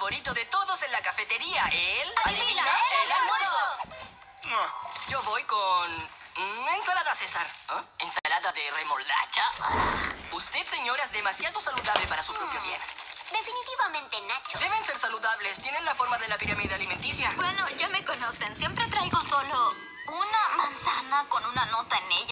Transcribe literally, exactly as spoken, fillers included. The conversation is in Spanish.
favorito de todos en la cafetería, el... Adivina, el el almuerzo. Yo voy con... mm, ensalada César. ¿Ah? ¿Ensalada de remolacha? Usted, señora, es demasiado saludable para su propio bien. Definitivamente Nacho. Deben ser saludables. Tienen la forma de la pirámide alimenticia. Bueno, ya me conocen. Siempre traigo solo una manzana con una nota en ella.